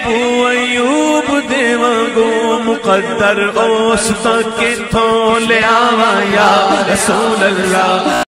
अबू अयूब देवांगो मुकद्दर उस तक किथों ले आवा या रसूल अल्लाह।